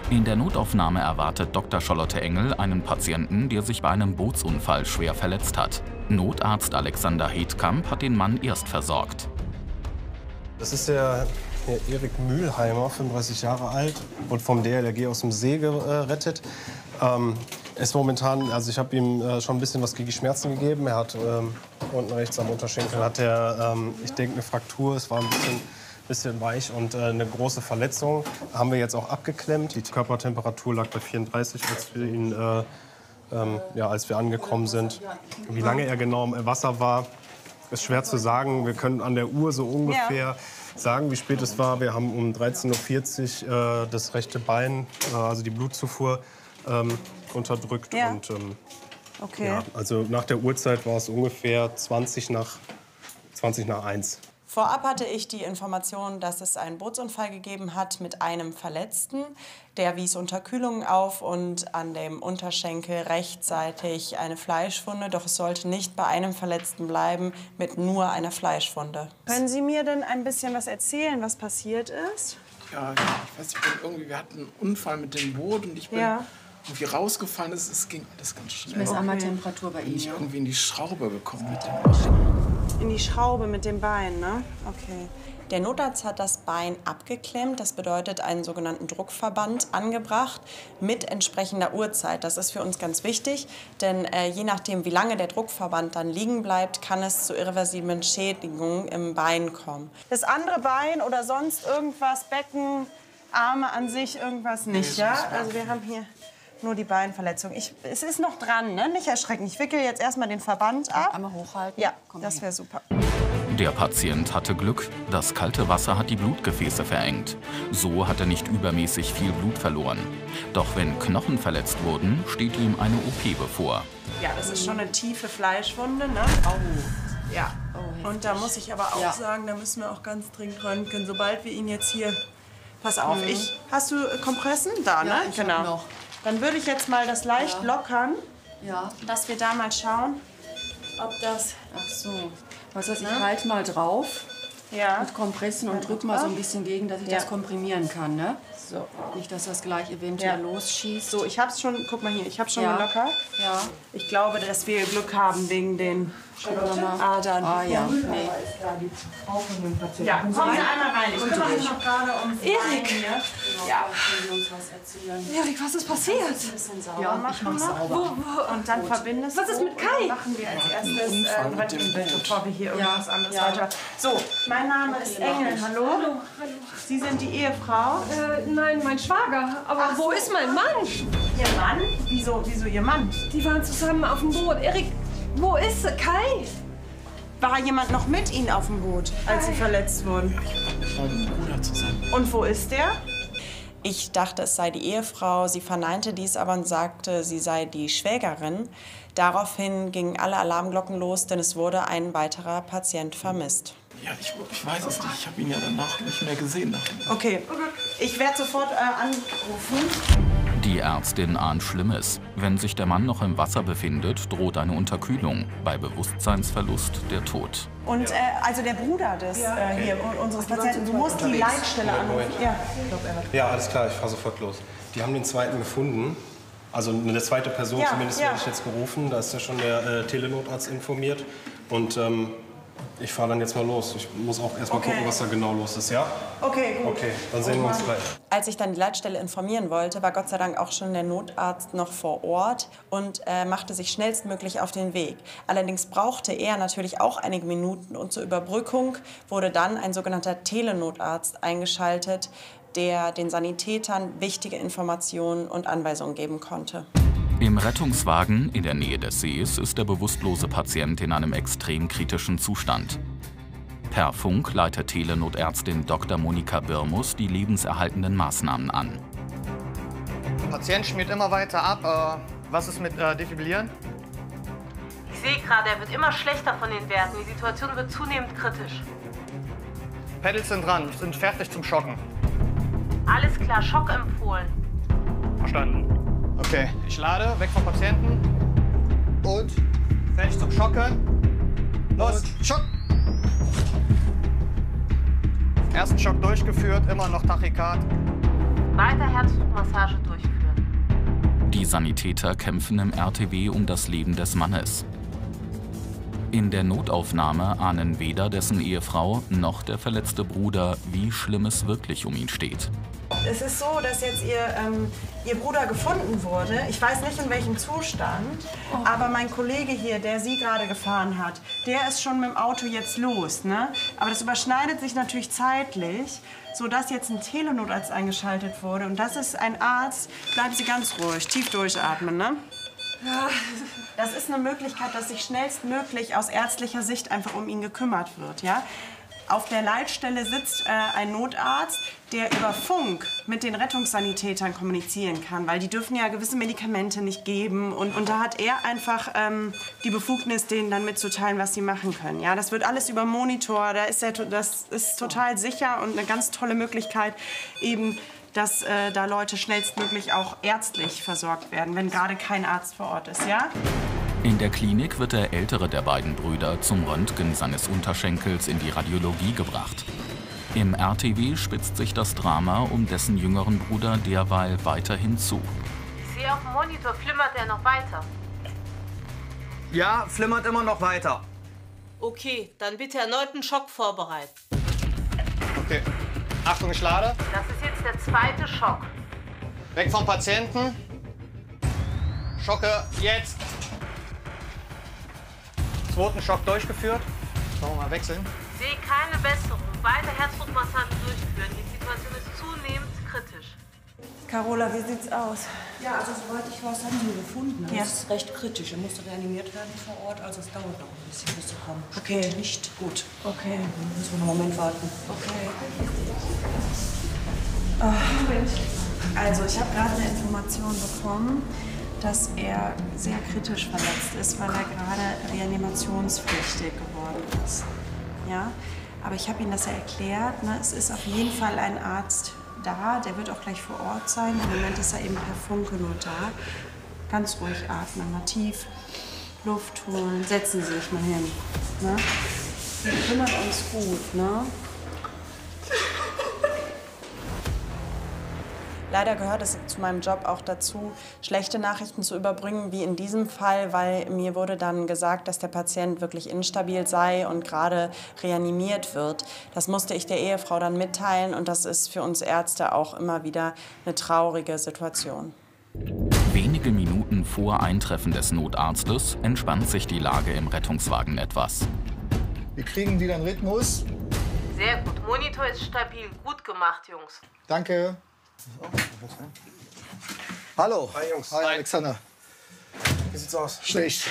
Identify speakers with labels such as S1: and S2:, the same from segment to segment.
S1: In der Notaufnahme erwartet Dr. Charlotte Engel einen Patienten, der sich bei einem Bootsunfall schwer verletzt hat. Notarzt Alexander Hedkamp hat den Mann erst versorgt.
S2: Das ist der Erik Mühlheimer, 35 Jahre alt und vom DLRG aus dem See gerettet. Ist momentan, also ich habe ihm schon ein bisschen was gegen die Schmerzen gegeben. Er hat unten rechts am Unterschenkel hat er, ich denke, eine Fraktur. Es war ein bisschen weich und eine große Verletzung. Haben wir jetzt auch abgeklemmt. Die Körpertemperatur lag bei 34, als wir ihn, als wir angekommen sind. Wie lange er genau im Wasser war, ist schwer zu sagen. Wir können an der Uhr so ungefähr sagen, wie spät es war. Wir haben um 13:40 Uhr das rechte Bein, also die Blutzufuhr, unterdrückt.
S3: Ja.
S2: Und,
S3: Okay.
S2: ja, also nach der Uhrzeit war es ungefähr 20 nach 1.
S3: Vorab hatte ich die Information, dass es einen Bootsunfall gegeben hat mit einem Verletzten. Der wies Unterkühlungen auf und an dem Unterschenkel rechtsseitig eine Fleischwunde. Doch es sollte nicht bei einem Verletzten bleiben mit nur einer Fleischwunde. Können Sie mir denn ein bisschen was erzählen, was passiert ist?
S4: Ja, ich weiß nicht, wir hatten einen Unfall mit dem Boot und ich bin irgendwie rausgefallen. Es ging alles ganz schnell.
S5: Ich messe einmal Temperatur bei Ihnen.
S4: Ich bin irgendwie in die Schraube gekommen mit dem Bein.
S3: In die Schraube mit dem Bein, ne? Okay. Der Notarzt hat das Bein abgeklemmt. Das bedeutet einen sogenannten Druckverband angebracht mit entsprechender Uhrzeit. Das ist für uns ganz wichtig, denn je nachdem, wie lange der Druckverband dann liegen bleibt, kann es zu irreversiblen Schädigungen im Bein kommen. Das andere Bein oder sonst irgendwas, Becken, Arme an sich, irgendwas nicht, ja? Also wir haben hier nur die Beinverletzung. Es ist noch dran, ne? Nicht erschrecken. Ich wickel jetzt erstmal den Verband ab.
S5: Einmal hochhalten.
S3: Ja, das wäre super.
S1: Der Patient hatte Glück. Das kalte Wasser hat die Blutgefäße verengt. So hat er nicht übermäßig viel Blut verloren. Doch wenn Knochen verletzt wurden, steht ihm eine OP bevor.
S3: Ja, das ist schon eine tiefe Fleischwunde, ne?
S5: Oh.
S3: Ja.
S5: Oh,
S3: und da muss ich aber auch sagen, da müssen wir auch ganz dringend röntgen. Sobald wir ihn jetzt hier... Pass auf, hast du Kompressen? Da, ne?
S5: Ja, ich hab noch.
S3: Dann würde ich jetzt mal das leicht lockern,
S5: Ja.
S3: dass wir da mal schauen, ob das...
S5: Ach so. Was heißt, ich halte mal drauf mit Kompressen und drücke mal so ein bisschen gegen, dass ich das komprimieren kann, ne?
S3: So.
S5: Nicht, dass das gleich eventuell losschießt.
S3: So, ich hab's schon, guck mal hier, ich hab's schon gelockert.
S5: Ja.
S3: Ich glaube, dass wir Glück haben wegen den Adern.
S5: Ah ja, nee.
S3: Ja, kommen Sie einmal rein. Ich kümmere mich noch gerade um
S5: Erik!
S3: Ja.
S5: Können Sie uns was erzählen?
S6: Erik, was ist passiert?
S5: Ein bisschen sauber ich mach sauber.
S3: Und dann verbindest du.
S6: Was ist mit Kai?
S3: Machen wir als erstes ein Röntgenbild, bevor wir hier irgendwas anderes weiter. So, mein Name ist Engel. Hallo?
S6: Hallo.
S3: Sie sind die Ehefrau?
S6: Nein, mein Schwager. Aber wo ist mein Mann?
S3: Ihr Mann? Wieso Ihr Mann?
S6: Die waren zusammen auf dem Boot. Erik, wo ist Kai?
S3: War jemand noch mit Ihnen auf dem Boot, als Sie verletzt wurden?
S4: Ich war mit meinem Bruder zusammen.
S3: Und wo ist der? Ich dachte, es sei die Ehefrau. Sie verneinte dies aber und sagte, sie sei die Schwägerin. Daraufhin gingen alle Alarmglocken los, denn es wurde ein weiterer Patient vermisst.
S4: Ja, ich weiß es nicht. Ich habe ihn ja danach nicht mehr gesehen.
S3: Okay, ich werde sofort anrufen.
S1: Die Ärztin ahnt Schlimmes. Wenn sich der Mann noch im Wasser befindet, droht eine Unterkühlung. Bei Bewusstseinsverlust der Tod.
S3: Und also der Bruder des hier unseres Patienten, du musst die Leitstelle anrufen.
S2: Ja, alles klar, ich fahre sofort los. Die haben den zweiten gefunden. Also eine zweite Person zumindest werde ich jetzt gerufen. Da ist ja schon der Telenotarzt informiert. Und ich fahre dann jetzt mal los. Ich muss auch erst mal gucken, was da genau los ist, ja?
S3: Okay, gut.
S2: Okay, dann sehen wir uns gleich.
S3: Als ich dann die Leitstelle informieren wollte, war Gott sei Dank auch schon der Notarzt noch vor Ort und machte sich schnellstmöglich auf den Weg. Allerdings brauchte er natürlich auch einige Minuten und zur Überbrückung wurde dann ein sogenannter Telenotarzt eingeschaltet, der den Sanitätern wichtige Informationen und Anweisungen geben konnte.
S1: Im Rettungswagen in der Nähe des Sees ist der bewusstlose Patient in einem extrem kritischen Zustand. Per Funk leitet Telenotärztin Dr. Monika Birmus die lebenserhaltenden Maßnahmen an.
S7: Der Patient schmiert immer weiter ab. Was ist mit Defibrillieren?
S8: Ich sehe gerade, er wird immer schlechter von den Werten. Die Situation wird zunehmend kritisch.
S7: Pedals sind dran, sind fertig zum Schocken.
S8: Alles klar, Schock empfohlen.
S7: Verstanden. Okay, ich lade, weg vom Patienten. Und fertig zum Schocken. Los, Schock! Ersten Schock durchgeführt, immer noch Tachykard.
S8: Weiter Herzdruckmassage
S1: Sanitäter kämpfen im RTW um das Leben des Mannes. In der Notaufnahme ahnen weder dessen Ehefrau noch der verletzte Bruder, wie schlimm es wirklich um ihn steht.
S3: Es ist so, dass jetzt ihr Bruder gefunden wurde. Ich weiß nicht, in welchem Zustand, aber mein Kollege hier, der Sie gerade gefahren hat, der ist schon mit dem Auto jetzt los. Ne? Aber das überschneidet sich natürlich zeitlich, sodass jetzt ein Telenotarzt eingeschaltet wurde. Und das ist ein Arzt. Bleiben Sie ganz ruhig, tief durchatmen. Ne? Ja. Das ist eine Möglichkeit, dass sich schnellstmöglich aus ärztlicher Sicht einfach um ihn gekümmert wird. Ja? Auf der Leitstelle sitzt ein Notarzt, der über Funk mit den Rettungssanitätern kommunizieren kann, weil die dürfen ja gewisse Medikamente nicht geben. Und da hat er einfach die Befugnis, denen dann mitzuteilen, was sie machen können. Ja, das wird alles über Monitor, das ist total sicher und eine ganz tolle Möglichkeit, eben, dass da Leute schnellstmöglich auch ärztlich versorgt werden, wenn gerade kein Arzt vor Ort ist. Ja?
S1: In der Klinik wird der ältere der beiden Brüder zum Röntgen seines Unterschenkels in die Radiologie gebracht. Im RTW spitzt sich das Drama um dessen jüngeren Bruder derweil weiterhin zu.
S8: Ich sehe auf dem Monitor, flimmert er noch weiter?
S7: Ja, flimmert immer noch weiter.
S8: Okay, dann bitte erneut einen Schock vorbereiten.
S7: Okay. Achtung, ich lade.
S8: Das ist jetzt der zweite Schock.
S7: Weg vom Patienten. Schocke jetzt. Zweiten Schock durchgeführt. Sollen wir mal wechseln?
S8: Ich sehe keine Besserung. Weiter Herzdruckmassage durchführen. Die Situation ist zunehmend kritisch.
S3: Carola, wie sieht's aus?
S5: Ja, also soweit ich weiß, haben sie ihn gefunden.
S3: Ja.
S5: Das ist recht kritisch. Er musste reanimiert werden vor Ort, also es dauert noch ein bisschen, bis er kommt.
S3: Okay.
S5: Steht nicht gut.
S3: Okay.
S5: Dann müssen wir noch einen Moment warten.
S3: Okay. Also, ich habe gerade eine Information bekommen, dass er sehr kritisch verletzt ist, weil er gerade reanimationspflichtig geworden ist. Ja? Aber ich habe ihm das ja erklärt. Ne? Es ist auf jeden Fall ein Arzt da, der wird auch gleich vor Ort sein. Im Moment ist er eben per Funke nur da. Ganz ruhig atmen, mal tief Luft holen. Setzen Sie sich mal hin. Ne? Wir kümmern uns gut. Ne? Leider gehört es zu meinem Job auch dazu, schlechte Nachrichten zu überbringen, wie in diesem Fall, weil mir wurde dann gesagt, dass der Patient wirklich instabil sei und gerade reanimiert wird. Das musste ich der Ehefrau dann mitteilen und das ist für uns Ärzte auch immer wieder eine traurige Situation.
S1: Wenige Minuten vor Eintreffen des Notarztes entspannt sich die Lage im Rettungswagen etwas.
S9: Wir kriegen wieder einen Rhythmus.
S8: Sehr gut. Monitor ist stabil. Gut gemacht, Jungs.
S9: Danke. Hallo.
S2: Hi, Jungs.
S9: Hi, Alexander.
S2: Wie sieht's aus?
S9: Schlecht.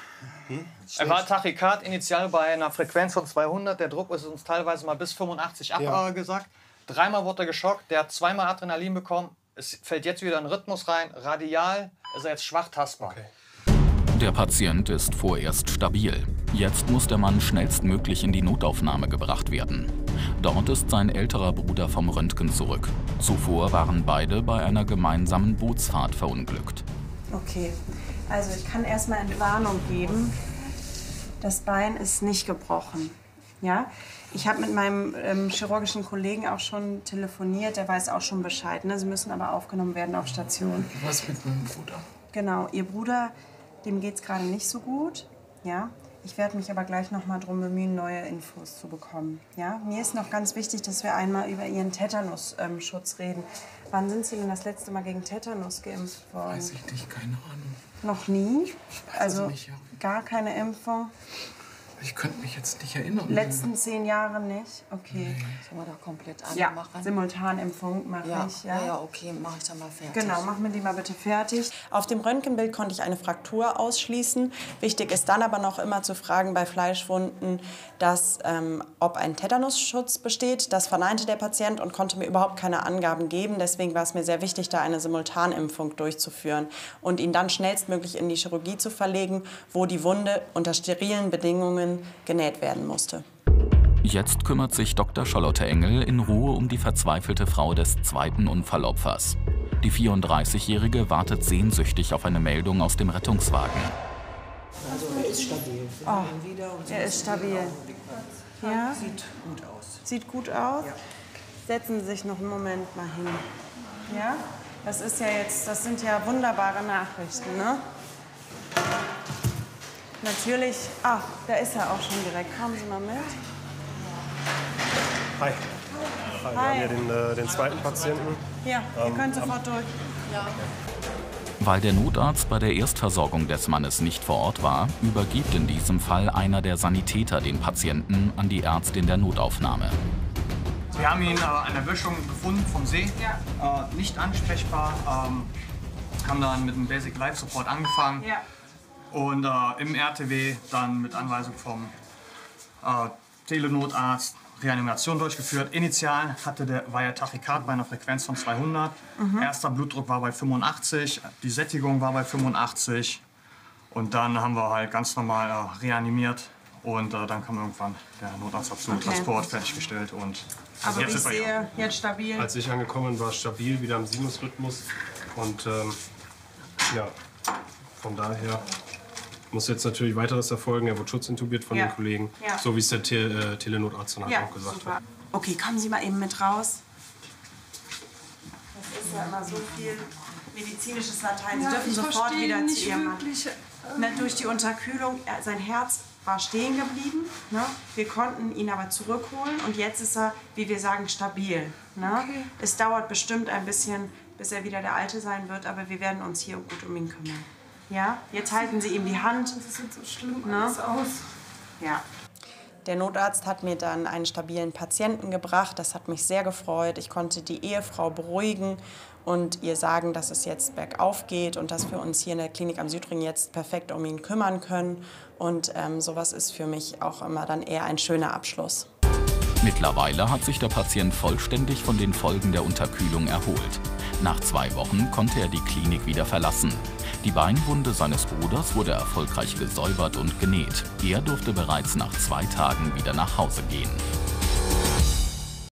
S7: Er war Tachykard initial bei einer Frequenz von 200. Der Druck ist uns teilweise mal bis 85 abgesagt. Dreimal wurde er geschockt. Der hat zweimal Adrenalin bekommen. Es fällt jetzt wieder ein Rhythmus rein. Radial ist er jetzt schwach tastbar.
S2: Okay.
S1: Der Patient ist vorerst stabil. Jetzt muss der Mann schnellstmöglich in die Notaufnahme gebracht werden. Dort ist sein älterer Bruder vom Röntgen zurück. Zuvor waren beide bei einer gemeinsamen Bootsfahrt verunglückt.
S3: Okay, also ich kann erstmal eine Warnung geben. Das Bein ist nicht gebrochen. Ja? Ich habe mit meinem chirurgischen Kollegen auch schon telefoniert, der weiß auch schon Bescheid. Ne? Sie müssen aber aufgenommen werden auf Station.
S4: Was mit meinem Bruder?
S3: Genau, Ihr Bruder, dem geht es gerade nicht so gut. Ja? Ich werde mich aber gleich noch mal darum bemühen, neue Infos zu bekommen. Ja? Mir ist noch ganz wichtig, dass wir einmal über Ihren Tetanusschutz reden. Wann sind Sie denn das letzte Mal gegen Tetanus geimpft worden?
S4: Weiß ich nicht, keine Ahnung.
S3: Noch nie?
S4: Ich weiß
S3: Also
S4: es nicht, ja.
S3: gar keine Impfung?
S4: Ich könnte mich jetzt nicht erinnern.
S3: Letzten 10 Jahre nicht? Okay.
S5: Sollen wir da komplett
S3: Ja,
S5: machen?
S3: Simultanimpfung mache ich.
S5: Ja, okay, mache ich dann mal fertig.
S3: Genau, mach mir die mal bitte fertig. Auf dem Röntgenbild konnte ich eine Fraktur ausschließen. Wichtig ist dann aber noch immer zu fragen bei Fleischwunden, dass, ob ein Tetanusschutz besteht. Das verneinte der Patient und konnte mir überhaupt keine Angaben geben. Deswegen war es mir sehr wichtig, da eine Simultanimpfung durchzuführen und ihn dann schnellstmöglich in die Chirurgie zu verlegen, wo die Wunde unter sterilen Bedingungen genäht werden musste.
S1: Jetzt kümmert sich Dr. Charlotte Engel in Ruhe um die verzweifelte Frau des zweiten Unfallopfers. Die 34-Jährige wartet sehnsüchtig auf eine Meldung aus dem Rettungswagen.
S5: Also er ist stabil.
S3: Er ist stabil. Ja?
S5: Sieht gut aus.
S3: Sieht gut aus?
S5: Ja.
S3: Setzen Sie sich noch einen Moment mal hin. Ja? Das ist ja jetzt, das sind ja wunderbare Nachrichten, ne? Natürlich, ach, da ist er auch schon direkt. Kommen Sie mal mit.
S2: Hi. Wir haben hier den zweiten Patienten.
S3: Ja, ihr könnt sofort durch. Ja.
S1: Weil der Notarzt bei der Erstversorgung des Mannes nicht vor Ort war, übergibt in diesem Fall einer der Sanitäter den Patienten an die Ärztin der Notaufnahme.
S7: Wir haben ihn an der Böschung gefunden vom See, nicht ansprechbar, haben dann mit dem Basic Life Support angefangen und im RTW dann mit Anweisung vom Telenotarzt Reanimation durchgeführt. Initial war er Tachykard bei einer Frequenz von 200. Erster Blutdruck war bei 85, die Sättigung war bei 85 und dann haben wir halt ganz normal reanimiert und dann kam irgendwann der Notarzt zum Transport fertiggestellt und
S3: aber jetzt ist er jetzt stabil.
S2: Als ich angekommen bin, war es stabil, wieder im Sinusrhythmus und ja, von daher muss jetzt natürlich weiteres erfolgen. Er wird schutzintubiert von den Kollegen, so wie es der Telenotarzt dann auch gesagt hat.
S3: Okay, kommen Sie mal eben mit raus. Das ist ja immer so viel medizinisches Latein. Sie dürfen sofort wieder zu Ihrem Mann. Durch die Unterkühlung, sein Herz war stehen geblieben. Ne? Wir konnten ihn aber zurückholen und jetzt ist er, wie wir sagen, stabil. Ne? Okay. Es dauert bestimmt ein bisschen, bis er wieder der Alte sein wird, aber wir werden uns hier gut um ihn kümmern. Ja, jetzt halten Sie ihm die Hand.
S6: Das sieht so schlimm alles aus.
S3: Ja. Der Notarzt hat mir dann einen stabilen Patienten gebracht. Das hat mich sehr gefreut. Ich konnte die Ehefrau beruhigen und ihr sagen, dass es jetzt bergauf geht und dass wir uns hier in der Klinik am Südring jetzt perfekt um ihn kümmern können. Und sowas ist für mich auch immer dann eher ein schöner Abschluss.
S1: Mittlerweile hat sich der Patient vollständig von den Folgen der Unterkühlung erholt. Nach 2 Wochen konnte er die Klinik wieder verlassen. Die Beinwunde seines Bruders wurde erfolgreich gesäubert und genäht. Er durfte bereits nach 2 Tagen wieder nach Hause gehen.